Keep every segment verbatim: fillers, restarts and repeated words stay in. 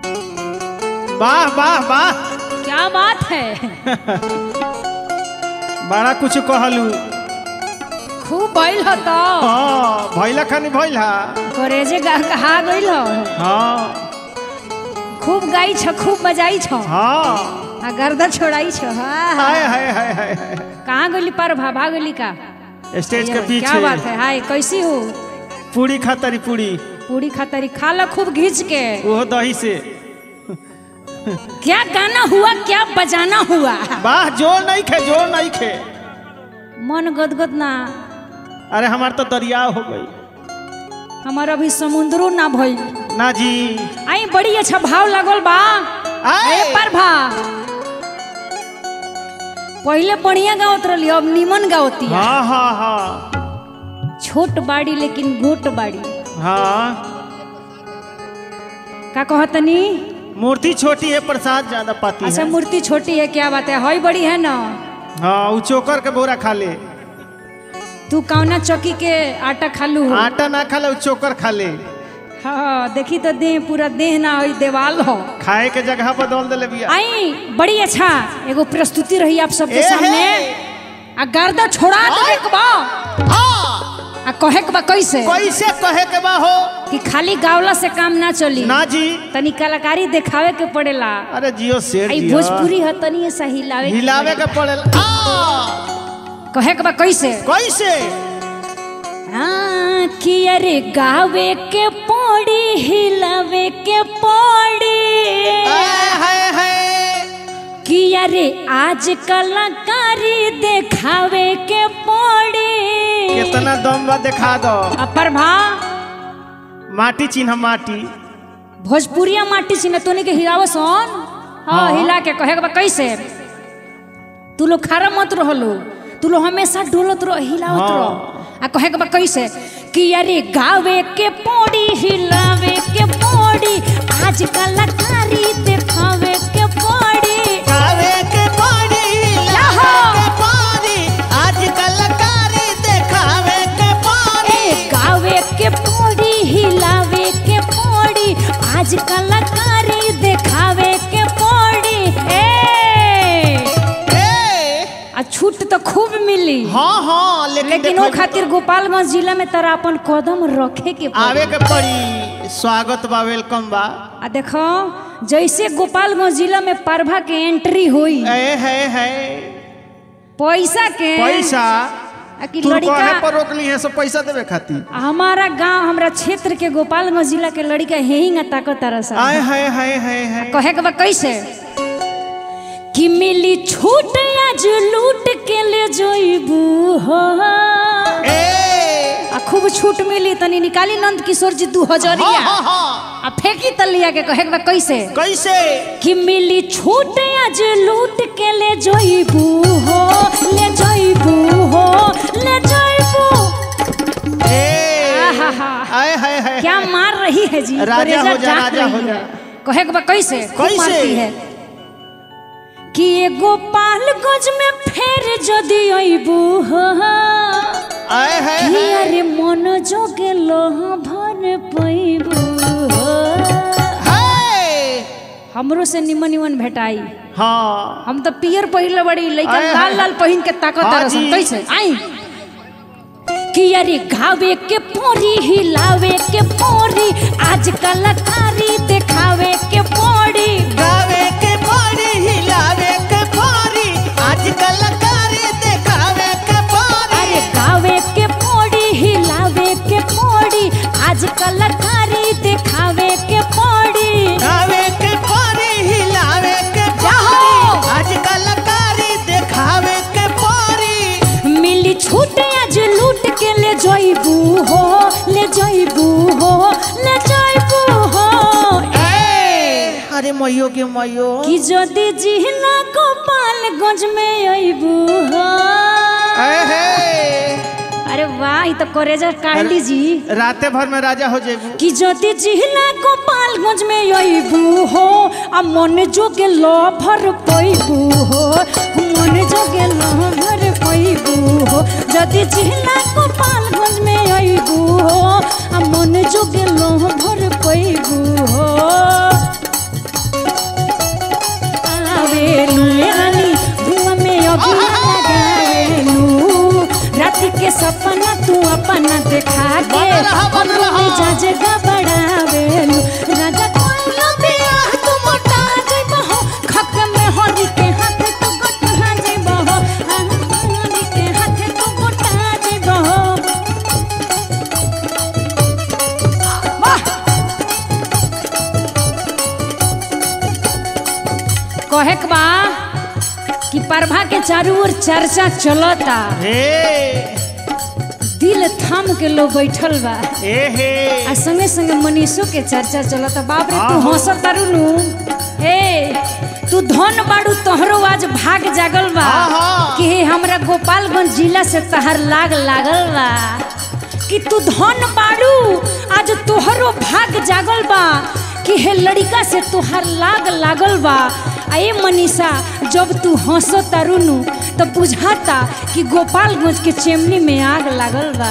वाह वाह वाह, क्या बात है। बड़ा कुछ कहलू। खूब भइल ह त। हाँ भइला खानी भइला। करेजे गा कहा गइल ह। हाँ खूब गाई छ, खूब बजाई छ। हाँ आ गर्दा छोड़ाई छ। हाय हाय हाय हाय हाय। कहाँ गइली पर भाभा गइली का? स्टेज के पीछे। क्या बात है। हाय कैसी हो? पूरी खातरी पूरी। पूरी खातरी खा लो खूब घींच के। वो दही से। क्या गाना हुआ, क्या बजाना हुआ। वाह जोर नहीं खे, जोर नहीं खे। मन गदगद ना। अरे हमार तो दरिया हो गई। हमारा अभी समुद्रो ना भइल ना जी। आई बड़ी अच्छा भाव लागल बा। ए पर भा पहले बढ़िया गावत रही, अब निमन गावती। हाँ हाँ हाँ। छोट बाड़ी लेकिन गोट बाड़ी। हाँ का कहतनी? मूर्ति छोटी है प्रसाद ज्यादा पाती अच्छा है। मूर्ति छोटी है, क्या बात है। हई बड़ी है ना। हाँ वो चोकर के बोरा खा ले। तू कौना चौकी के आटा खालू? आटा ना खा ले, चोकर खा ले। हाँ देखी तो देह पूरा देह ना हो देवाल हो। खाए के जगह बदल दे बिया। आई बड़ी अच्छा एगो प्रस्तुति रही आप सबके सामने। आ गर्दा छोड़ा दे के बा। आ कहे के बा कैसे? कैसे कहे के बा हो कि खाली गावला से काम ना चली ना जी। तनी कलाकारी दिखावे के पड़ेला। अरे जियो शेर आई जियो। भोजपुरी है तनी ऐसा हिलावे हिलावे के पड़ेला। कहे के बा कैसे? कैसे? हाँ कि अरे गावे के पौड़ी हिलावे के पौड़ी। हाय हाय। कि अरे आज कलाकारी दिखावे के पौड़ी। कितना दम बा दिखा दो। अपर भा माटी चिन्ह माटी। भोजपुरिया माटी चिन्ह तोने के हिलाव सोन। हाँ हिला के कहे के बा कैसे? तू लोग खारा मत रहलो, तू लोग हमेशा डोलत रह, हिलावत रह। आ कहे के बा कैसे? कि अरे गावे के पौड़ी हिलावे के पौड़ी, आज कलाकारी दिखावे के पौड़ी। गावे के पौड़ी हिलावे के पौड़ी, आज कलाकारी दिखावे के पौड़ी। गावे के पौड़ी हिलावे के पौड़ी, आज कलाकारी दिखावे के पौड़ी। ए आ छूट तो खूब मिली। हाँ हाँ लेकिन, लेकिन वो खातिर गोपालगंज जिला में तारा अपन कदम रखे के पड़ी। आवे के पड़ी। स्वागत बा, वेलकम बा। आ देखो जैसे गोपालगंज जिला में परभा के एंट्री हुई ए है है पैसा के पैसा कि तू लड़का कहे पर रोक ली है सब पैसा देवे खातिर। हमारा गांव हमरा क्षेत्र के गोपालगंज जिला के लड़का हेहिंगा ताकत तरह आए हाय हाय हाय हाय। कहे के बा कैसे? कि मिली छूट आज लूट के ले जोइबू हो। ए आ खूब छूट मिली तनी निकाली नंद किशोर जी दू हजरिया। हाँ, हाँ। आ फेंकी तलिया के कहे के बा कैसे? कैसे? कि मिली छूट आज लूट के ले जोइबू हो, ले जोइबू हो, ले जोइबू। ए आहा आए हाय हाय। क्या मार रही है जी। राजा हो जा, राजा हो जा। कहे के बा कैसे? कैसे? मारती है कि गोपालगंज में फेर जदि अइबू हो। आए हाय कि हाय। अरे मन जोगे लोह भर पैबू हो। हमरो से निमन निमन भेटाई। हाँ हम तो पियर पहिरले बड़ी, लइका आए लाल हाय। लाल पहिन के ताकत हाँ तरह जी। कैसे? आई कि अरे गावे के पोरी हिलावे के पोरी, आज कलाकारी दिखावे के पोरी। गावे के पौड़ी हिलावे के पौड़ी, आज कलाकारी दिखावे के पौड़ी। अरे गावे के पोरी हिलावे के पोरी, आज कलाकारी दिखावे के पोरी। गावे के पौड़ी हिलावे के जाहो। पौड़ी, आज कलाकारी दिखावे के पौड़ी। मिली छूट आज लूट के ले जोइबू हो, ले जोइबू हो, ले जोइबू हो। अरे मयो के मयो। कि जदि जिला गोपालगंज में अइबू हो। अरे वाह ये तो करेजा काट लीजी। राते भर में राजा हो जेबू। कि जदि जिला गोपालगंज में अइबू हो, आ मन जोगे लभर पैबू हो, मन जोगे लभर पैबू हो। जदि जिला गोपालगंज में अइबू हो, आ मन जोगे लभर पैबू हो। सपना तू अपना देखा के बना रहा, बना हमरो रहा। मिजाज गबड़ावेलू राजा कोइला बियाह तू मोटा जइबो हो खक में हरी के हाथ तू गोटा जइबो हो हरी के हाथ तू गोटा जइबो हो वाह कहे के बा कि प्रभा के चारों ओर चर्चा चलता हे दिल थाम के लोग बैठल बा ए हे आ संगे संगे मनीषो के चर्चा चलता बाप रे तू आहो। हंसत तारू नु ए तू धन बाड़ू तोहरो आज भाग जागल बा आहा। कि हे हमरा गोपालगंज जिला से तहर लाग लागल बा कि तू धन बाड़ू आज तोहरो भाग जागल बा कि हे लड़का से तोहर लाग लागल बा आ ए मनीषा जब तू हंसो तारू नु तो बुझाता कि गोपालगंज के चेमनी में आग लागल बा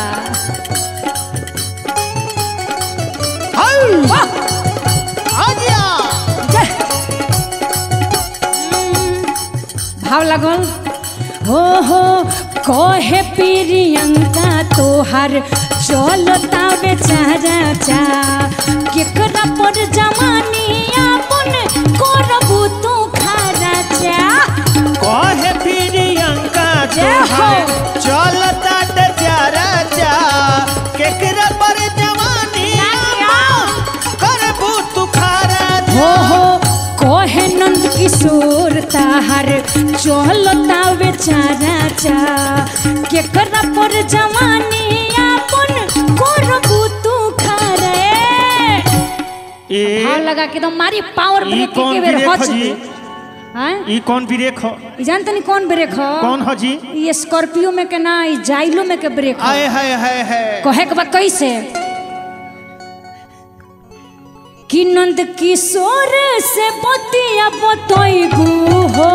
हल वाह! आजा जय। हम्म, भाव लगल हो हो कहे प्रियंका तोहर चलता बेचारा चा केकरा पर जमानी अपन करबू तू खारा चा कहे प्रियंका जय हो। तोहार चलता ते चारा चा केकरा पर जवानी करबू तू खारा हो हो कहे नंद किशोर ताहर चलता बेचारा चा केकरा पर जवानी अपन करबू तू खारा ए भाव लगा के एकदम मारी पावर ई ब्रेक कौन के बेर ब्रेक हच ह जी? हैं ई कौन ब्रेक हो ई जानते नहीं कौन ब्रेक ह कौन हो जी ये स्कॉर्पियो में के ना ई जाइलो में के ब्रेक ह आए हाय हाय हाय कहे के बा कैसे कि नंद किशोर से बतिया बतैबू हो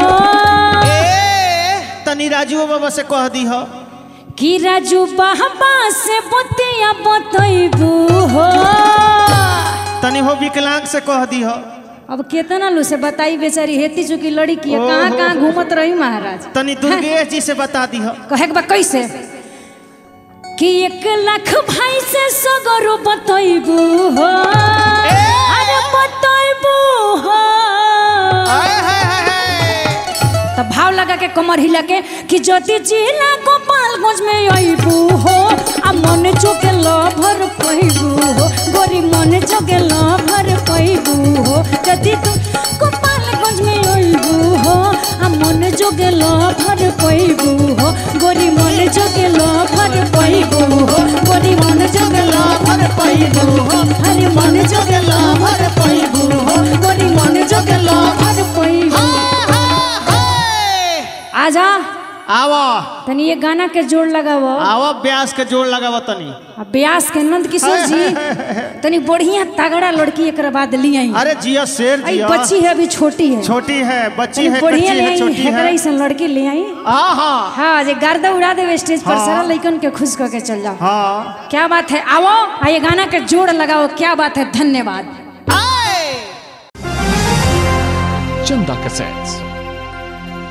ए तनी राजू बाबा से कह दी हो कि राजू बाबा से बतिया बतैबू हो तनी हो विकलांग से कह दी हो अब केतना लो से बताई बेचारी हेती चुकी लड़की है कहाँ कहाँ घूमत रही महाराज तनी दुर्गेश जी से बता दी हो कहे के बा कैसे कि एक लाख भाई से सगरो बतैबू हो अरे बतैबू हो आए हाय हाय हाय तो भाव लगा के कमर हिला के कि ज्योति जिला गोपालगंज में अइबू हो आ मन चोके लभर पैबू हो गोरी मन चोके लभर पैबू हो यदि तू गोपालगंज में अइबू हो आ मन जोगे लभर पैबू हो गोरी मन जोगे लभर पैबू हो गोरी मन जोगे लभर पैबू हो हरे मन जोगे लभर पैबू हो गोरी मन जोगे लभर पैबू आजा आवो तनी ये गाना के जोड़ लगावो आवो ब्यास के जोड़ लगावो तनी आ ब्यास के नंद किशोर जी तनी बढ़िया तगड़ा लड़की एक बाद ली आई अरे जिया शेर आई जिया बच्ची है अभी छोटी है छोटी है बच्ची तनी है बढ़िया कच्ची ले है आई छोटी है हेकरा ऐसा लड़की ले आई हाँ हाँ हाँ जे गर्दा उड़ा देवे स्टेज पर हाँ। सारा लड़कन के खुश करके चल जाओ हाँ क्या बात है आओ आ ये गाना के जोड़ लगाओ क्या बात है धन्यवाद आए Chanda Cassettes.